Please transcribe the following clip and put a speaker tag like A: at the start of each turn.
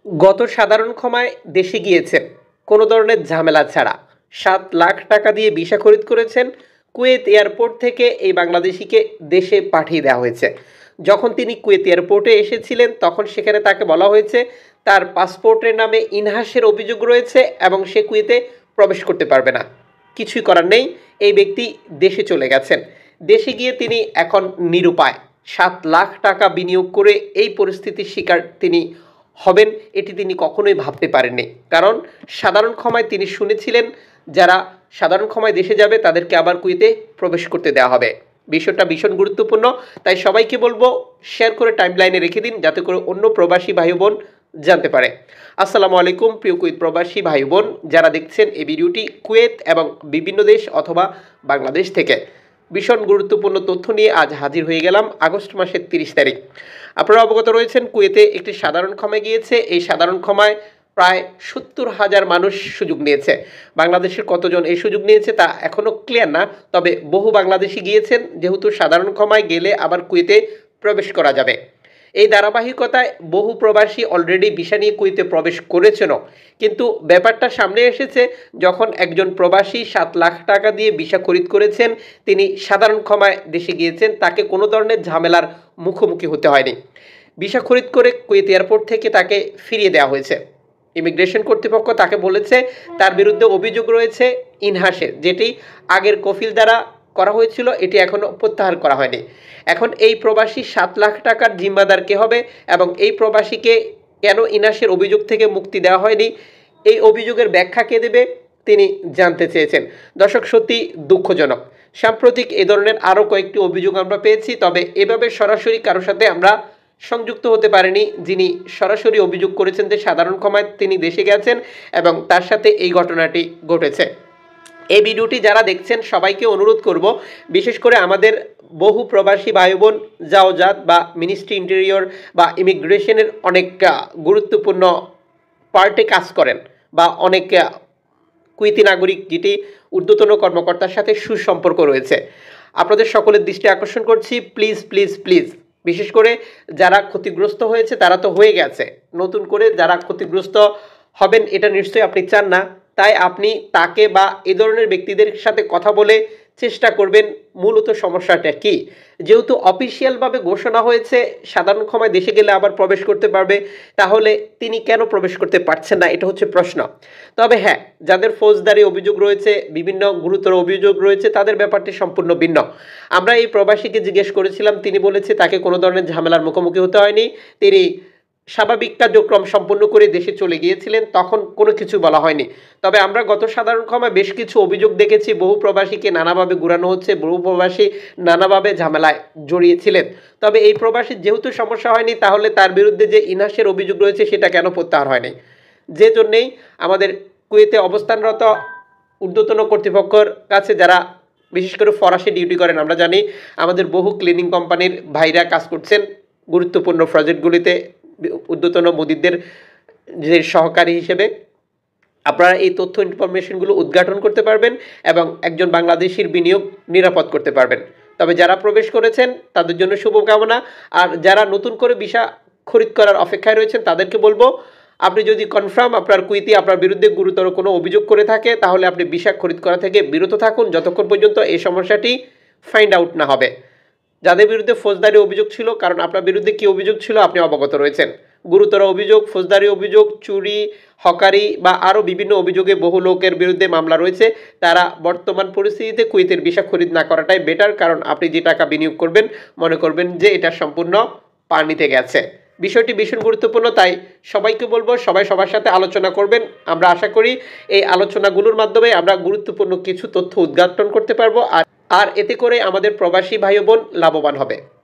A: গত সাধারণ ক্ষমায় দেশে গিয়েছেন কোনো ধরনের ঝামেলা ছাড়া। ৭ লাখ টাকা দিয়ে ভিসা খরিদ করেছেন। কুয়েত এয়ারপোর্ট থেকে এই বাংলাদেশিকে দেশে পাঠিয়ে দেওয়া হয়েছে। যখন তিনি কুয়েত এয়ারপোর্টে এসেছিলেন তখন সেখানে তাকে বলা হয়েছে তার পাসপোর্টের নামে ইনহাসের অভিযোগ রয়েছে এবং সে কুয়েতে প্রবেশ করতে পারবে না। কিছুই করার নেই, এই ব্যক্তি দেশে চলে গেছেন। দেশে গিয়ে তিনি এখন নিরুপায়। ৭ লাখ টাকা বিনিয়োগ করে এই পরিস্থিতির শিকার তিনি হবেন এটি তিনি কখনোই ভাবতে পারেননি। কারণ সাধারণ ক্ষমায় তিনি শুনেছিলেন যারা সাধারণ ক্ষমায় দেশে যাবে তাদেরকে আবার কুয়েতে প্রবেশ করতে দেওয়া হবে। বিষয়টা ভীষণ গুরুত্বপূর্ণ, তাই সবাইকে বলবো শেয়ার করে টাইমলাইনে রেখে দিন যাতে করে অন্য প্রবাসী ভাই বোন জানতে পারে। আসসালামু আলাইকুম প্রিয় কুয়েত প্রবাসী ভাই বোন যারা দেখছেন এই ভিডিওটি কুয়েত এবং বিভিন্ন দেশ অথবা বাংলাদেশ থেকে। ভীষণ গুরুত্বপূর্ণ তথ্য নিয়ে আজ হাজির হয়ে গেলাম। আগস্ট মাসের 30 তারিখ। আপনারা অবগত রয়েছেন কুয়েতে একটি সাধারণ ক্ষমায় গিয়েছে। এই সাধারণ ক্ষমায় প্রায় ৭০,০০০ মানুষ সুযোগ নিয়েছে। বাংলাদেশের কতজন এই সুযোগ নিয়েছে তা এখনও ক্লিয়ার না, তবে বহু বাংলাদেশি গিয়েছেন, যেহেতু সাধারণ ক্ষমায় গেলে আবার কুয়েতে প্রবেশ করা যাবে। এই ধারাবাহিকতায় বহু প্রবাসী অলরেডি ভিসা নিয়ে কুয়েতে প্রবেশ করেছেনও, কিন্তু ব্যাপারটা সামনে এসেছে যখন একজন প্রবাসী ৭ লাখ টাকা দিয়ে ভিসা খরিদ করেছেন, তিনি সাধারণ ক্ষমায় দেশে গিয়েছেন, তাকে কোনো ধরনের ঝামেলার মুখোমুখি হতে হয়নি। ভিসা খরিদ করে কুয়েত এয়ারপোর্ট থেকে তাকে ফিরিয়ে দেওয়া হয়েছে। ইমিগ্রেশন কর্তৃপক্ষ তাকে বলেছে তার বিরুদ্ধে অভিযোগ রয়েছে ইনহাসের, যেটি আগের কফিল দ্বারা করা হয়েছিল, এটি এখনও প্রত্যাহার করা হয়নি। এখন এই প্রবাসী ৭ লাখ টাকার জিম্মাদার কে হবে এবং এই প্রবাসীকে কেন ইনহাসের অভিযোগ থেকে মুক্তি দেওয়া হয়নি, এই অভিযোগের ব্যাখ্যা কে দেবে তিনি জানতে চেয়েছেন। দর্শক, সত্যি দুঃখজনক। সাম্প্রতিক এ ধরনের আরও কয়েকটি অভিযোগ আমরা পেয়েছি, তবে এভাবে সরাসরি কারোর সাথে আমরা সংযুক্ত হতে পারেনি যিনি সরাসরি অভিযোগ করেছেন যে সাধারণ ক্ষমায় তিনি দেশে গেছেন এবং তার সাথে এই ঘটনাটি ঘটেছে। এই ভিডিওটি যারা দেখছেন সবাইকে অনুরোধ করব, বিশেষ করে আমাদের বহু প্রবাসী ভাই বোন জাওজাত বা মিনিস্ট্রি ইন্টেরিয়র বা ইমিগ্রেশনের অনেক গুরুত্বপূর্ণ পার্টে কাজ করেন বা অনেক কুয়েতি নাগরিক যেটি ঊর্ধ্বতন কর্মকর্তার সাথে সুসম্পর্ক রয়েছে। আপনাদের সকলের দৃষ্টি আকর্ষণ করছি, প্লিজ প্লিজ প্লিজ, বিশেষ করে যারা ক্ষতিগ্রস্ত হয়েছে তারা তো হয়ে গেছে, নতুন করে যারা ক্ষতিগ্রস্ত হবেন এটা নিশ্চয়ই আপনি চান না। তাই আপনি তাকে বা এ ধরনের ব্যক্তিদের সাথে কথা বলে চেষ্টা করবেন মূলত সমস্যাটা কি। যেহেতু অফিসিয়ালভাবে ঘোষণা হয়েছে সাধারণ ক্ষমায় দেশে গেলে আবার প্রবেশ করতে পারবে, তাহলে তিনি কেন প্রবেশ করতে পারছেন না, এটা হচ্ছে প্রশ্ন। তবে হ্যাঁ, যাদের ফৌজদারি অভিযোগ রয়েছে, বিভিন্ন গুরুতর অভিযোগ রয়েছে, তাদের ব্যাপারটি সম্পূর্ণ ভিন্ন। আমরা এই প্রবাসীকে জিজ্ঞেস করেছিলাম, তিনি বলেছে তাকে কোনো ধরনের ঝামেলার মুখোমুখি হতে হয়নি, তিনি স্বাভাবিক কার্যক্রম সম্পন্ন করে দেশে চলে গিয়েছিলেন, তখন কোনো কিছু বলা হয়নি। তবে আমরা গত সাধারণ ক্ষমায় বেশ কিছু অভিযোগ দেখেছি, বহু প্রবাসীকে নানাভাবে ঘুরানো হচ্ছে, বহু প্রবাসী নানাভাবে ঝামেলায় জড়িয়েছিলেন। তবে এই প্রবাসীর যেহেতু সমস্যা হয়নি, তাহলে তার বিরুদ্ধে যে ইনহাসের অভিযোগ রয়েছে সেটা কেন প্রত্যাহার হয়নি। যে জন্যেই আমাদের কুয়েতে অবস্থানরত ঊর্ধ্বতন কর্তৃপক্ষের কাছে, যারা বিশেষ করে ফরাসি ডিউটি করেন, আমরা জানি আমাদের বহু ক্লিনিং কোম্পানির ভাইরা কাজ করছেন গুরুত্বপূর্ণ প্রজেক্টগুলিতে ঊর্ধ্বতন মুদিরদের যে সহকারী হিসেবে, আপনারা এই তথ্য ইনফরমেশনগুলো উদ্ঘাটন করতে পারবেন এবং একজন বাংলাদেশির বিনিয়োগ নিরাপদ করতে পারবেন। তবে যারা প্রবেশ করেছেন তাদের জন্য শুভকামনা, আর যারা নতুন করে ভিসা খরিদ করার অপেক্ষায় রয়েছেন তাদেরকে বলবো, আপনি যদি কনফার্ম আপনার কুয়েতি আপনার বিরুদ্ধে গুরুতর কোনো অভিযোগ করে থাকে, তাহলে আপনি ভিসা খরিদ করা থেকে বিরত থাকুন যতক্ষণ পর্যন্ত এই সমস্যাটি ফাইন্ড আউট না হবে। যাদের বিরুদ্ধে ফৌজদারি অভিযোগ ছিল, কারণ আপনার বিরুদ্ধে কী অভিযোগ ছিল আপনি অবগত রয়েছেন, গুরুতর অভিযোগ, ফৌজদারি অভিযোগ, চুরি, হকারি বা আরও বিভিন্ন অভিযোগে বহু লোকের বিরুদ্ধে মামলা রয়েছে। তারা বর্তমান পরিস্থিতিতে কুয়েতের ভিসা খরিদ না করাটাই বেটার, কারণ আপনি যে টাকা বিনিয়োগ করবেন মনে করবেন যে এটা সম্পূর্ণ পানিতে গেছে। বিষয়টি ভীষণ গুরুত্বপূর্ণ, তাই সবাইকে বলবো সবাই সবার সাথে আলোচনা করবেন। আমরা আশা করি এই আলোচনাগুলোর মাধ্যমে আমরা গুরুত্বপূর্ণ কিছু তথ্য উদ্ঘাটন করতে পারবো, আর এতে করে আমাদের প্রবাসী ভাই বোন লাভবান হবে।